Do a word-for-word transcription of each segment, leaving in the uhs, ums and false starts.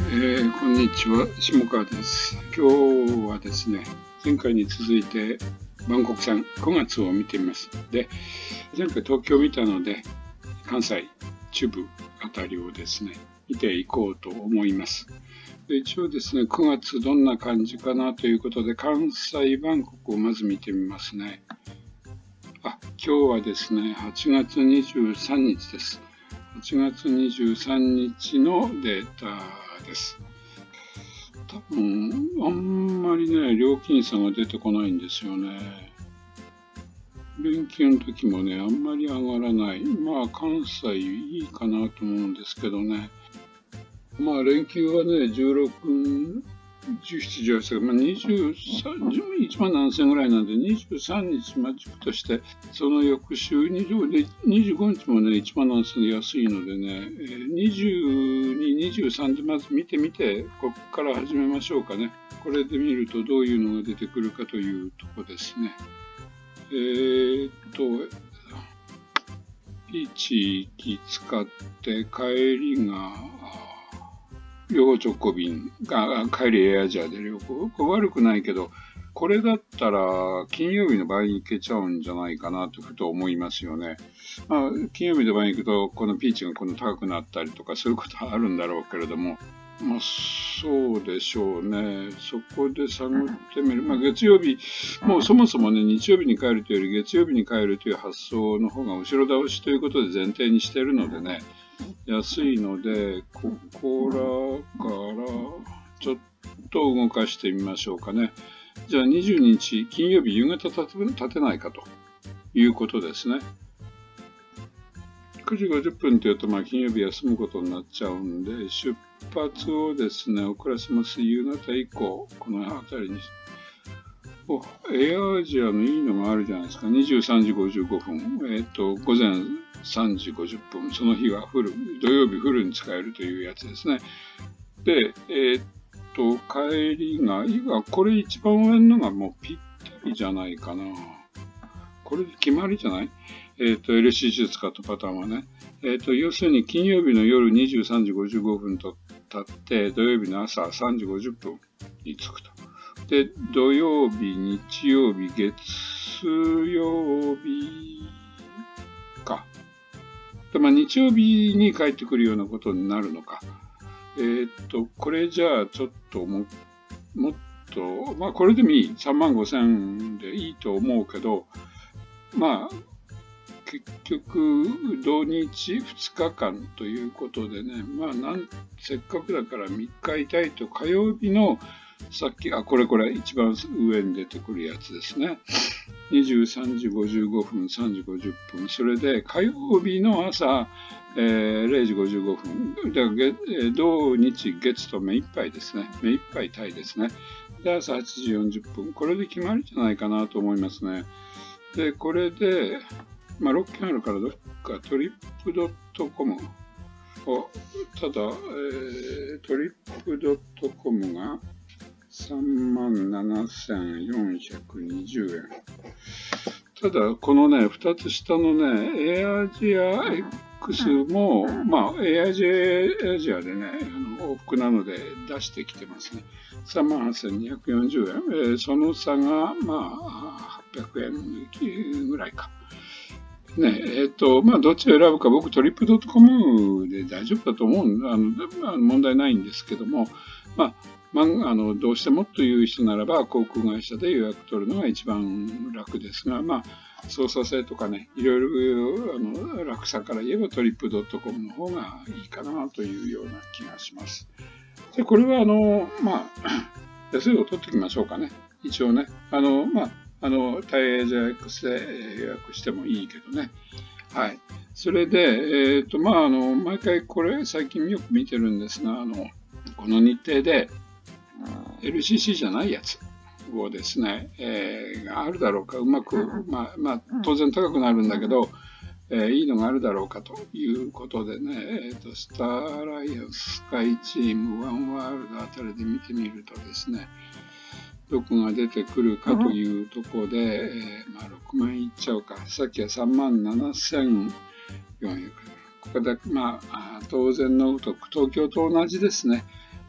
えー、こんにちは、下川です。今日はですね、前回に続いてバンコク産くがつを見てみます。で、前回東京を見たので、関西中部あたりをですね、見ていこうと思います。で一応ですね、くがつどんな感じかなということで、関西バンコクをまず見てみますね。あ、今日はですね、はちがつにじゅうさんにちです。はちがつにじゅうさんにちのデータです。多分、あんまりね、料金差が出てこないんですよね。連休の時もね、あんまり上がらない。まあ、関西いいかなと思うんですけどね。まあ、連休はね、じゅうろく、じゅうしち、じゅうはち、まあ、にじゅうさん、いちまんななせんぐらいなんで、にじゅうさんにちまあ軸として、その翌週にじゅうで、にじゅうごにちもね、いちまんななせんで安いのでね、にじゅうに、にじゅうさんでまず見てみて、ここから始めましょうかね。これで見るとどういうのが出てくるかというとこですね。えーっと、いい地域使って帰りが、両方直行便が、帰りエアアジアで両方、悪くないけど、これだったら金曜日の場合に行けちゃうんじゃないかなとふと思いますよね。まあ、金曜日の場合に行くと、このピーチがこの高くなったりとか、そういうことはあるんだろうけれども、まあ、そうでしょうね。そこで探ってみる。まあ、月曜日、もうそもそもね、日曜日に帰るというより、月曜日に帰るという発想の方が後ろ倒しということで前提にしているのでね、安いので、ここらからちょっと動かしてみましょうかね。じゃあにじゅうににち金曜日夕方立てないかということですね。くじごじゅっぷんって言うと、まあ金曜日休むことになっちゃうんで、出発をですね、遅らせます。夕方以降、この辺りに。お、エアアジアのいいのがあるじゃないですか。にじゅうさんじごじゅうごふん。えっと、午前さんじごじゅっぷん。その日はフル、土曜日フルに使えるというやつですね。で、えっと、帰りが、今、これ一番上のがもうぴったりじゃないかな。これで決まりじゃない？えっと、エルシーシー 使ったパターンはね。えっと、要するに金曜日の夜にじゅうさんじごじゅうごふんと経って、土曜日の朝さんじごじゅっぷんに着くと。で、土曜日、日曜日、月曜日か。で、まあ、日曜日に帰ってくるようなことになるのか。えー、っと、これじゃあちょっとも、もっと、まあこれでもいい。さんまんごせんでいいと思うけど、まあ、結局、土日ふつかかんということでね、まあなん、せっかくだからみっかいたいと火曜日のさっき、あ、これこれ一番上に出てくるやつですね。にじゅうさんじごじゅうごふん、さんじごじゅっぷん。それで火曜日の朝、えー、れいじごじゅうごふん。で、土日月と目いっぱいですね。目いっぱいタイですね。で、朝はちじよんじゅっぷん。これで決まりじゃないかなと思いますね。で、これで、まあ、ろっけんあるからどっかトリップドットコムを、ただ、えー、トリップドットコムがさんまんななせんよんひゃくにじゅうえん。ただ、このね、ふたつ下のね、エアアジア X も、まあ、エアアジア、アジアでね、あの往復なので出してきてますね。さんまんはっせんにひゃくよんじゅうえん。えー、その差が、まあ、はっぴゃくえんぐらいか。ねえ、えっと、まあ、どっちを選ぶか、僕、トリップドットコムで大丈夫だと思うあの、問題ないんですけども、まあ、まあ、あのどうしてもという人ならば航空会社で予約取るのが一番楽ですが、まあ、操作性とかね、いろいろあの楽さから言えばトリップドットコムの方がいいかなというような気がします。で、これはあの、まあ、安いを取っておきましょうかね。一応ね。あの、まあ、あの、タイエージャー X で予約してもいいけどね。はい。それで、えっと、まあ、あの、毎回これ最近よく見てるんですが、あの、この日程で、エルシーシー じゃないやつをですね、えー、あるだろうか、うまく、まあ、まあ、当然高くなるんだけど、えー、いいのがあるだろうかということでね、えーと、スターアライアンス、スカイチーム、ワンワールドあたりで見てみるとですね、どこが出てくるかというところで、えー、まあ、ろくまんいっちゃうか。さっきはさんまんななせんよんひゃく。ここで、まあ、当然のごとく東京と同じですね。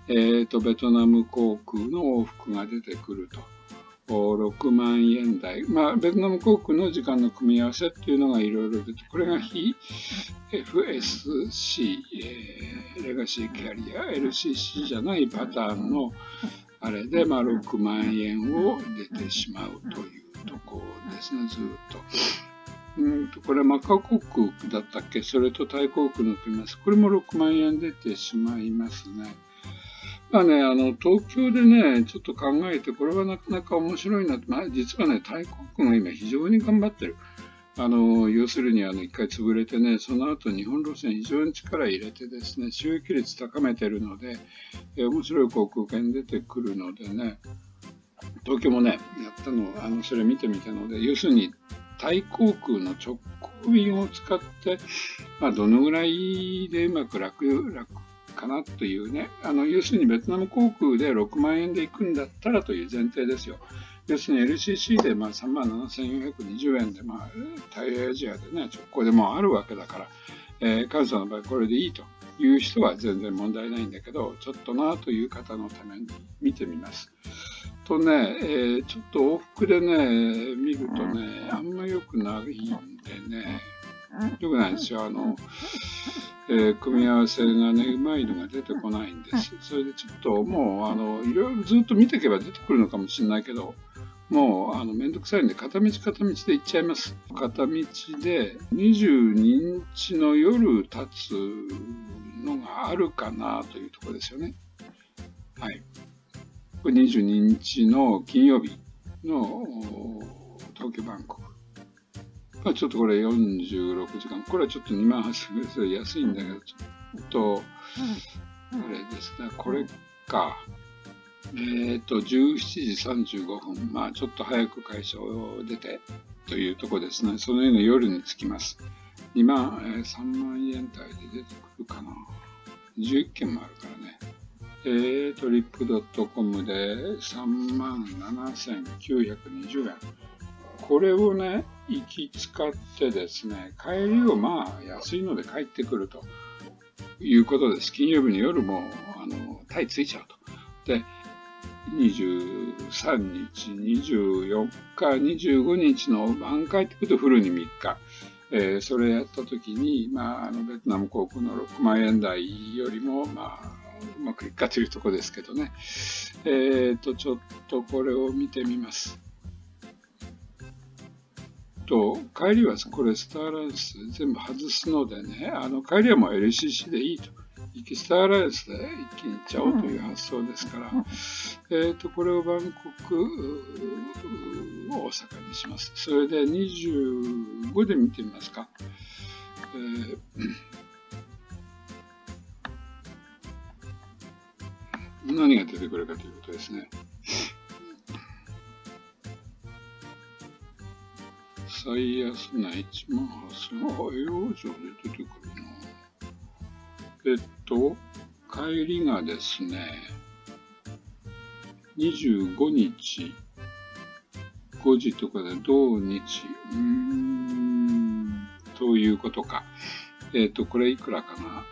えーと、ベトナム航空の往復が出てくると。ろくまんえん台。まあ、ベトナム航空の時間の組み合わせっていうのがいろいろ出て、これが非 エフエスシー、えー、レガシーキャリア、エルシーシー じゃないパターンのあれで、まあ、ろくまんえんを出てしまうというところですね、ずっと。うんと、これマカオ航空だったっけ？それとタイ航空の組み合わせ。これもろくまんえん出てしまいますね。まあね、あの、東京でね、ちょっと考えて、これはなかなか面白いなって、まあ、実はね、タイ航空が今非常に頑張ってる。あの、要するに、あの、一回潰れてね、その後日本路線非常に力入れてですね、収益率高めてるので、え面白い航空券出てくるのでね、東京もね、やったの、あの、それ見てみたので、要するに、タイ航空の直行便を使って、まあ、どのぐらいでうまく楽、楽、かなというね、あの要するにベトナム航空でろくまんえんで行くんだったらという前提ですよ。要するに エルシーシー でまあさんまんななせんよんひゃくにじゅうえんで、まあ、大アジアでね、直行でもあるわけだから、えー、関西の場合これでいいという人は全然問題ないんだけど、ちょっとなという方のために見てみます。とね、えー、ちょっと往復でね、見るとね、あんま良くないんでね、良くないんですよ。あの、えー、組み合わせがね、うまいのが出てこないんです。それでちょっともう、あの、いろいろずっと見ていけば出てくるのかもしれないけど、もう、あの、めんどくさいんで、片道片道で行っちゃいます。片道でにじゅうににちの夜立つのがあるかなというところですよね。はい。これにじゅうににちの金曜日の東京バンコク。まあ、ちょっとこれよんじゅうろくじかん。これはちょっとにまんはっせんえんぐらい安いんだけど、ちょっと、あれですね、これか。えっと、じゅうしちじさんじゅうごふん。まあ、ちょっと早く会社を出てというところですね。そのような夜に着きます。にまん、えー、さんまんえん台で出てくるかな。じゅういっけんもあるからね。えー、トリップドットコムでさんまんななせんきゅうひゃくにじゅうえん。これをね、行き使ってですね、帰りをまあ安いので帰ってくるということです。金曜日の夜もあのタイ着いちゃうと。で、にじゅうさんにち、にじゅうよっか、にじゅうごにちの晩帰ってくるとフルにみっか。えー、それやった時に、まあ、あのベトナム航空のろくまんえん台よりも、まあ、うまくいくかというところですけどね。えっと、ちょっとこれを見てみます。と、帰りはこれスターアライアンス全部外すのでね、あの帰りはもう エルシーシー でいいと。行きスターアライアンスで一気に行っちゃおうという発想ですから、えっと、これをバンコク、大阪にします。それでにじゅうごで見てみますか。えー何が出てくるかということですね。最安な いちまんはっせんえん。あ、栄養上で出てくるな。えっと、帰りがですね、にじゅうごにち、ごじとかで同日、うーん、ということか。えっと、これいくらかな。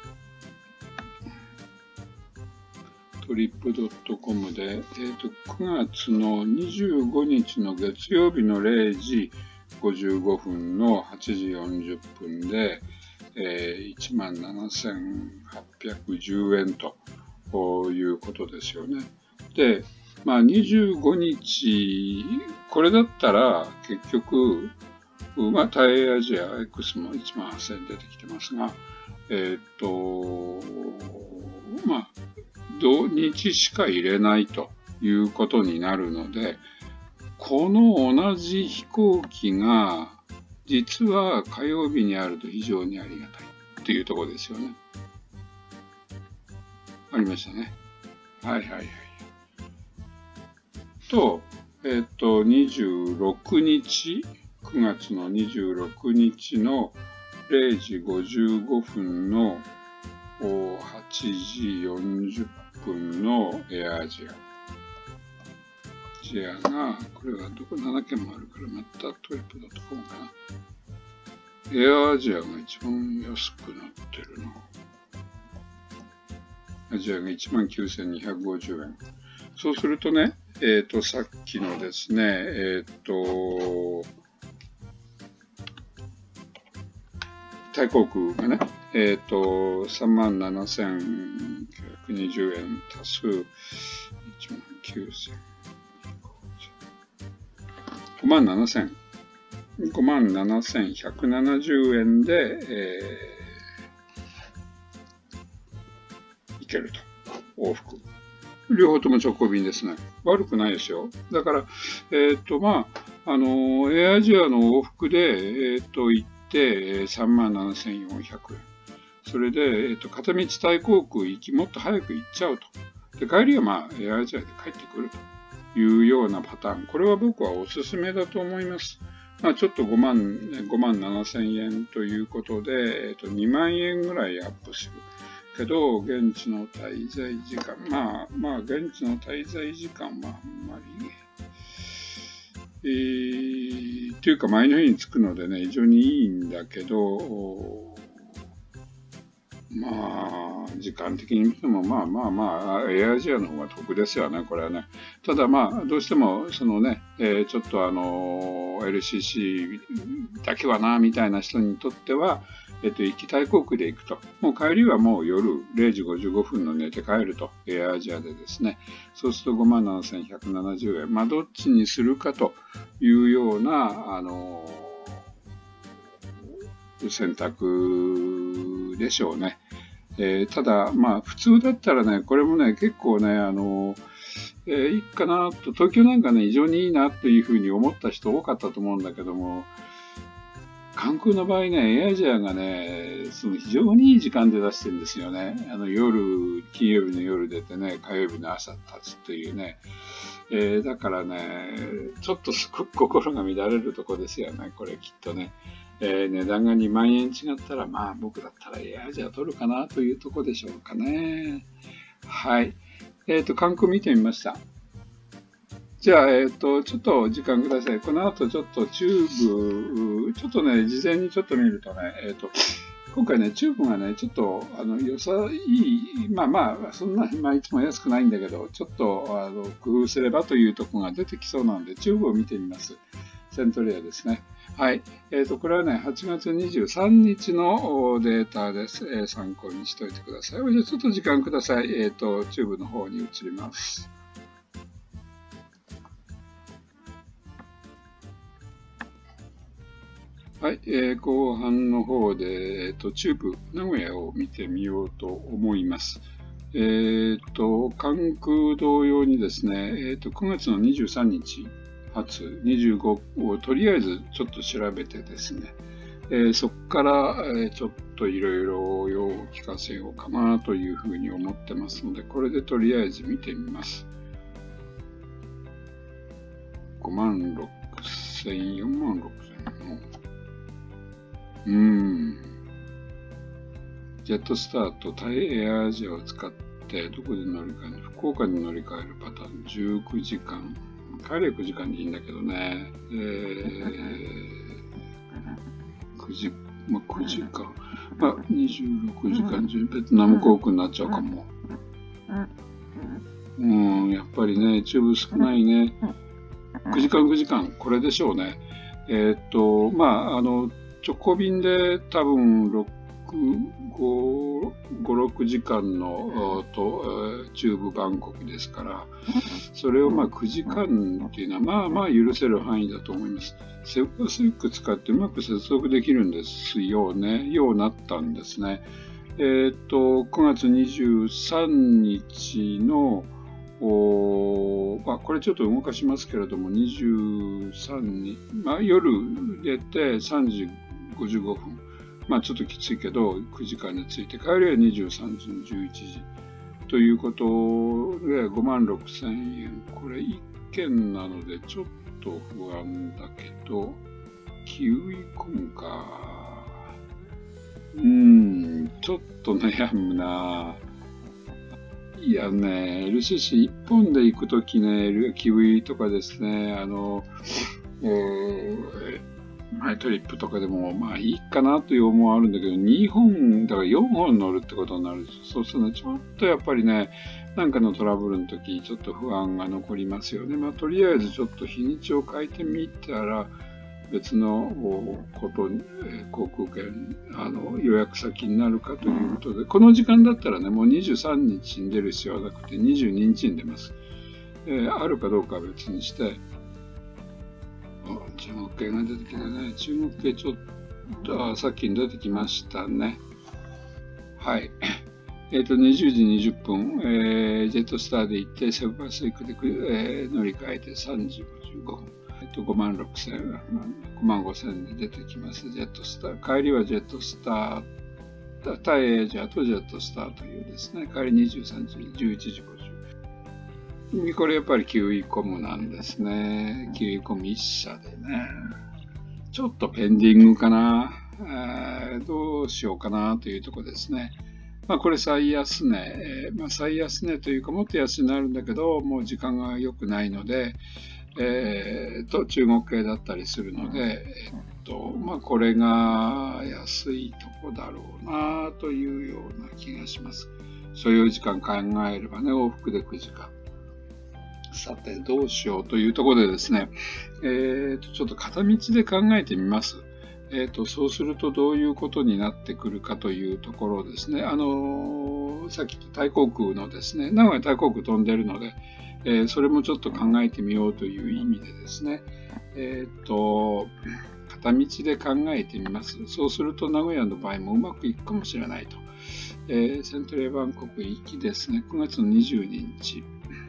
トリップドットコムで、えっと、くがつのにじゅうごにちの月曜日のれいじごじゅうごふんのはちじよんじゅっぷんで、えー、いちまんななせんはっぴゃくじゅうえんということですよね。で、まあにじゅうごにち、これだったら結局、まあ、タイアジア X もいちまんはっせんえん出てきてますが、えっと、まあ、土日しか入れないということになるので、この同じ飛行機が実は火曜日にあると非常にありがたいっていうところですよね。ありましたね。はいはいはい。と、えっと、にじゅうろくにち、くがつのにじゅうろくにちのれいじごじゅうごふんのはちじよんじゅっぷんのエアアジア。アジアが、これはどこななけんもあるから、またトリップドットコムかな。エアアジアが一番安くなってるな。 アジアがいちまんきゅうせんにひゃくごじゅうえん。そうするとね、えっと、さっきのですね、えっと、タイ航空がね、えっと、さんまんななせんきゅうひゃくにじゅうえん足すいちまんきゅうせん。ごまんななせん。ごまんななせんひゃくななじゅうえんで、えー、いけると。往復。両方とも直行便ですね。悪くないですよ。だから、えっと、まあ、あの、エアアジアの往復で、えっと、行って、さんまんななせんよんひゃくえん。それで、えっと、片道タイ航空行き、もっと早く行っちゃうと。で、帰りはまあ、エアアジアで帰ってくるというようなパターン。これは僕はおすすめだと思います。まあ、ちょっとごまん、ごまんななせんえんということで、えっと、にまんえんぐらいアップする。けど、現地の滞在時間、まあ、まあ、現地の滞在時間はあんまり、えー、というか前の日に着くのでね、非常にいいんだけど、まあ、時間的に見ても、まあまあまあ、エアアジアの方が得ですよね、これはね。ただまあ、どうしても、そのね、えー、ちょっとあの、エルシーシー だけはな、みたいな人にとっては、えっと、行きタイ航空で行くと。もう帰りはもう夜れいじごじゅうごふんの寝て帰ると。エアアジアでですね。そうすると ごまんななせんひゃくななじゅうえん。まあ、どっちにするかというような、あの、選択でしょうね。えー、ただ、まあ、普通だったらね、これもね、結構ね、あの、えー、いいかなと、東京なんかね、非常にいいなというふうに思った人多かったと思うんだけども、関空の場合ね、エアアジアがね、その非常にいい時間で出してるんですよね。あの夜、金曜日の夜出てね、火曜日の朝立つというね。えー、だからね、ちょっとすごく心が乱れるとこですよね、これきっとね。えー、値段がにまんえん違ったら、まあ僕だったらエアアジア取るかなというとこでしょうかね。はい。えっと、関空見てみました。じゃあ、えっと、ちょっと時間ください。この後ちょっとチューブ、ちょっとね、事前にちょっと見るとね、えっと、今回ね、チューブがね、ちょっと、あの、良さいい、まあまあ、そんな、まあ、いつも安くないんだけど、ちょっと、あの、工夫すればというところが出てきそうなので、チューブを見てみます。セントレアですね。はい。えっと、これはね、はちがつにじゅうさんにちのデータです。えー、参考にしておいてください。じゃあ、ちょっと時間ください。えっと、チューブの方に移ります。はい、えー、後半の方で、えーと、中部、名古屋を見てみようと思います。えーと、関空同様にですね、えーと、くがつのにじゅうさんにち発、にじゅうごをとりあえずちょっと調べてですね、えー、そこから、えー、ちょっといろいろ用を聞かせようかなというふうに思ってますので、これでとりあえず見てみます。ごまんろくせん、よんまんろくせんのうーん。ジェットスターとタイエアアジアを使ってどこで乗り換えるの？福岡に乗り換えるパターン。じゅうくじかん。帰れくじかんでいいんだけどね。えー、くじ、まあ、くじかん。まあ、にじゅうろくじかん、ベトナム航空になっちゃうかも。うん、やっぱりね、チューブ少ないね。くじかんくじかん、これでしょうね。えー、っと、まあ、あの、直行便で多分ろく、ご、ご、ろくじかんのと中部バンコクですから、それをまあくじかんっていうのはまあまあ許せる範囲だと思います。セブンスイック使ってうまく接続できるんですよね。ようなったんですね。えっと、くがつにじゅうさんにちのおまあ、これちょっと動かしますけれども、にじゅうさんにち、まあ、夜出てさんじごじゅうごふん。まあちょっときついけど、くじかんについて、帰りはにじゅうさんじじゅういちじ。ということで、ごまんろくせんえん。これ一件なので、ちょっと不安だけど、キウイコンか。うーん、ちょっと悩むな。いやね、エルシーシーいっぽんで行くときね、キウイとかですね、あの、えーはい、トリップとかでもまあいいかなという思いはあるんだけど、にほん、だからよんほん乗るってことになると、そうするとね、ちょっとやっぱりね、なんかのトラブルの時、ちょっと不安が残りますよね。まあ、とりあえずちょっと日にちを変えてみたら、別のことに、航空券、あの、予約先になるかということで、この時間だったらね、もうにじゅうさんにちに出る必要はなくて、にじゅうににちに出ます。えー、あるかどうかは別にして、中国系が出てきたね。中国系ちょっと、あ、さっきに出てきましたね。はい。えっと、にじゅうじにじゅっぷん、えー、ジェットスターで行って、セブパシフィックで、えー、乗り換えてさんじごじゅうごふん。えっと、ごまんろくせん、ごまんごせんで出てきます。ジェットスター。帰りはジェットスター、タイエージアとジェットスターというですね、帰りにじゅうさんじ、じゅういちじごじゅう。これやっぱりキウイコムなんですね。キウイコム一社でね。ちょっとペンディングかな。えー、どうしようかなというところですね。まあこれ最安値。えー、まあ最安値というかもっと安になるんだけど、もう時間が良くないので、えー、と中国系だったりするので、えっと、まあこれが安いとこだろうなというような気がします。所要時間考えればね、往復でくじかん。さて、どうしようというところでですね、えーと、ちょっと片道で考えてみます。えーと、そうするとどういうことになってくるかというところですね。あのー、さっき言ったタイ航空のですね、名古屋タイ航空飛んでるので、えー、それもちょっと考えてみようという意味でですね、えーと、片道で考えてみます。そうすると名古屋の場合もうまくいくかもしれないと。えー、セントレーバンコク行きですね、くがつのにじゅうににち。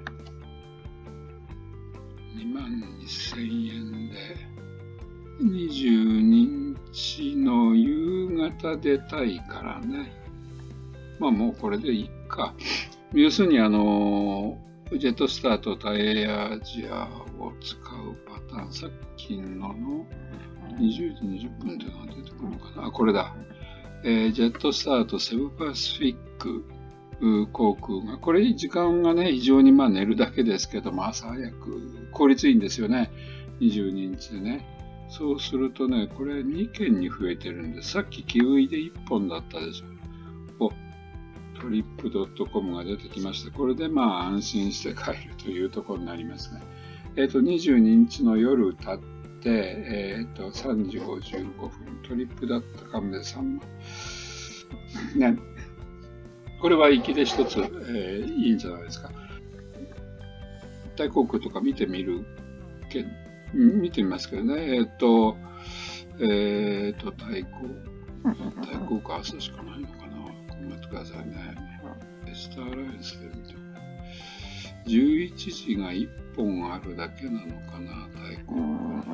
にまんにせんえんで、にじゅうににちの夕方出たいからね。まあもうこれでいいか。要するにあの、ジェットスターとタイエアジアを使うパターン、さっきののにじゅうじにじゅっぷんってのが出てくるのかな。あ、これだ。えー、ジェットスターとセブパシフィック航空が、これ時間がね、非常にまあ寝るだけですけども、朝早く、効率いいんですよね。にじゅうににちでね。そうするとね、これにけんに増えてるんです。さっきキウイでいっぽんだったでしょ。お、トリップドットコム が出てきました。これでまあ安心して帰るというところになりますね。えっと、にじゅうににちの夜経って、えっと、さんじごじゅうごふん、トリップだったかもでさんまん。ね。これは行きで一つ、えー、いいんじゃないですか。タイ航空とか見てみるけ見てみますけどね。えっ、ー、と、えっ、ー、と、タイ航タイ航空朝しかないのかな。頑張ってくださいね。スターアライアンスで見てじゅういちじがいっぽんあるだけなのかな、タイ航空は。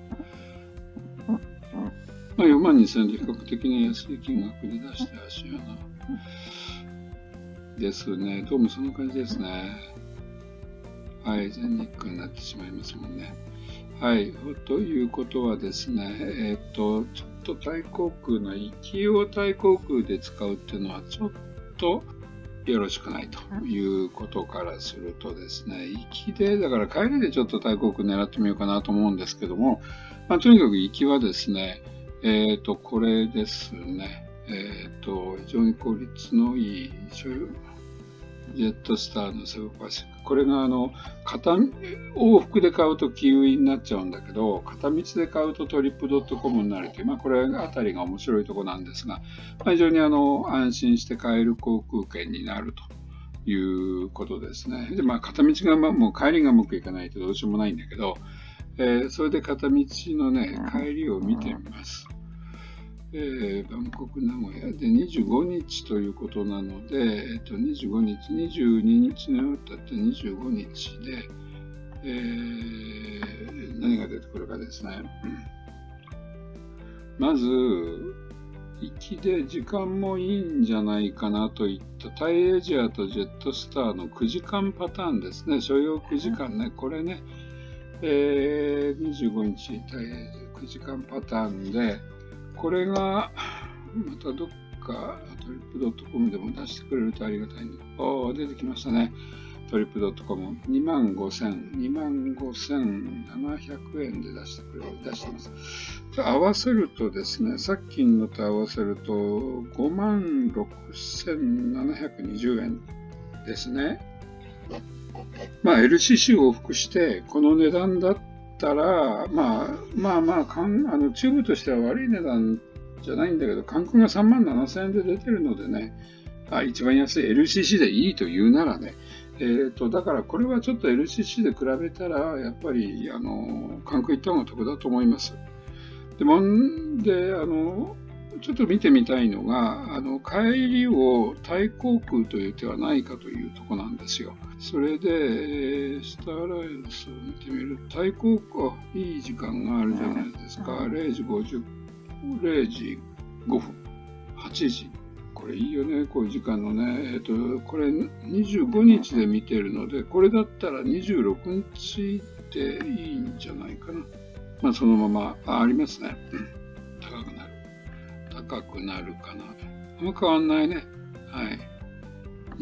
まあ、よんまんにせんえんで比較的に安い金額で出してらっしゃるな。ですね。どうもそんな感じですね。はい。全日空になってしまいますもんね。はい。ということはですね、えっと、ちょっとタイ航空の行きをタイ航空で使うっていうのはちょっとよろしくないということからするとですね、行きで、だから帰りでちょっとタイ航空狙ってみようかなと思うんですけども、まあ、とにかく行きはですね、えっと、これですね。えっと、非常に効率のいいジェットスターのセブパシフィック。これがあの、片、往復で買うとキウイになっちゃうんだけど、片道で買うとトリップドットコムになるという、まあこれあたりが面白いところなんですが、まあ、非常にあの、安心して買える航空券になるということですね。で、まあ片道が、まあ、もう帰りがうまくいかないとどうしようもないんだけど、えー、それで片道のね、帰りを見てみます。えー、バンコク、名古屋でにじゅうごにちということなので、えっと、にじゅうごにち、にじゅうににちの夜だってにじゅうごにちで、えー、何が出てくるかですね。まず、行きで時間もいいんじゃないかなといったタイエージアとジェットスターのくじかんパターンですね。所要くじかんね。これね、えー、にじゅうごにちタイエージアくじかんパターンで、これが、またどっかトリップドットコムでも出してくれるとありがたいんで、ああ、出てきましたね。 トリップドットコム、にまんごせん、にまんごせんななひゃくえんで出してくれ、出してます。合わせるとですね、さっきのと合わせるとごまんろくせんななひゃくにじゅうえんですね。まあ エルシーシー を往復してこの値段だったら、まあまあまあ、かんあのチューブとしては悪い値段じゃないんだけど、関空がさんまんななせんえんで出てるのでね、あ一番安い エルシーシー でいいと言うならね、えーと、だからこれはちょっと エルシーシー で比べたら、やっぱりあの関空行った方が得だと思います。でもであのちょっと見てみたいのが、あの帰りをタイ航空という手はないかというところなんですよ。それで、えー、スターライオンスを見てみると、タイ航空、いい時間があるじゃないですか。れいじごじゅう、れいじごふん、はちじ。これいいよね、こういう時間のね。えっと、これにじゅうごにちで見てるので、これだったらにじゅうろくにちでいいんじゃないかな。まあ、そのまま、あ、ありますね。高くなる。高くなるかな。あんま変わんないね。はい。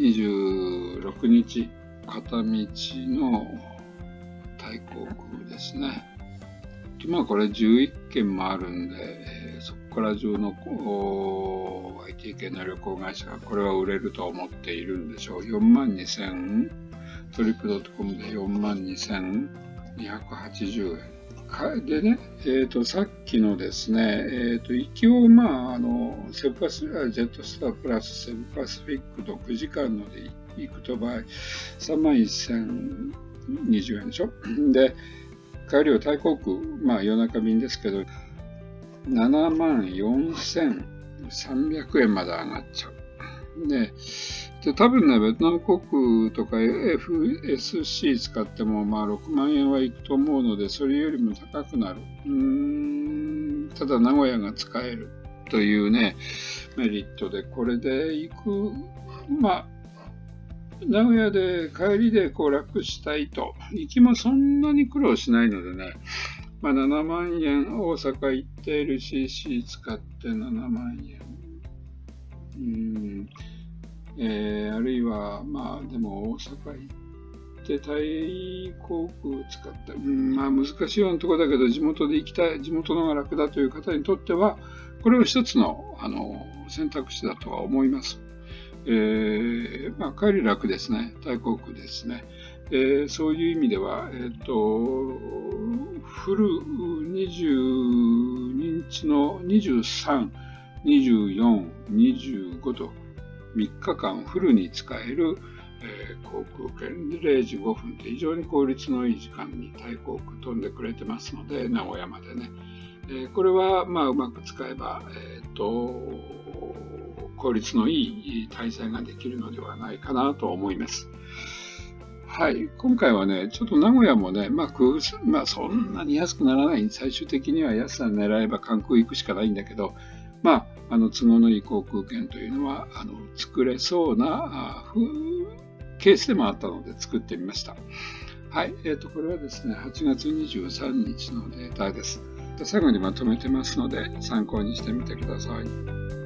にじゅうろくにち、片道のタイ航空ですね。まあ、これじゅういっけんもあるんで、えー、そこから中の アイティー 系の旅行会社がこれは売れると思っているんでしょう。よんまんにせん、トリップドットコムでよんまんにせんにひゃくはちじゅうえん。でね、えっと、さっきのですね、えっと、行きを、まあ、あの、セブパス、ジェットスタープラスセブパシフィックとくじかんので行くと場合、さんまんせんにじゅうえんでしょ。で、帰りはタイ航空、まあ夜中便ですけど、ななまんよんせんさんびゃくえんまで上がっちゃう。で、で多分ね、ベトナム航空とか エフエスシー 使っても、まあろくまんえんはいくと思うので、それよりも高くなる。うーん、ただ名古屋が使えるというね、メリットで、これで行く、まあ、名古屋で帰りでこう楽したいと。行きもそんなに苦労しないのでね。まあななまんえん、大阪行って エルシーシー 使ってななまんえん。うーん、えー、あるいは、まあでも大阪行ってタイ航空使って、うん、まあ難しいようなところだけど、地元で行きたい、地元の方が楽だという方にとっては、これは一つの、あの選択肢だとは思います。えーまあ、帰り楽ですね。タイ航空ですね。えー、そういう意味では、えっと、フルにじゅうにちのにじゅうさん、にじゅうよん、にじゅうごとみっかかんフルに使える、えー、航空券でれいじごふんで非常に効率のいい時間にタイ航空飛んでくれてますので、名古屋までね。えー、これは、まあ、うまく使えば、えっと、効率のいい滞在ができるのではないかなと思います。はい。今回はね、ちょっと名古屋もね、まあ、工夫す、まあ、そんなに安くならない。最終的には安さ狙えば関空行くしかないんだけど、まあ、あの、都合のいい航空券というのは、あの、作れそうな、ケースでもあったので作ってみました。はい。えっと、これはですね、はちがつにじゅうさんにちのデータです。最後にまとめてますので、参考にしてみてください。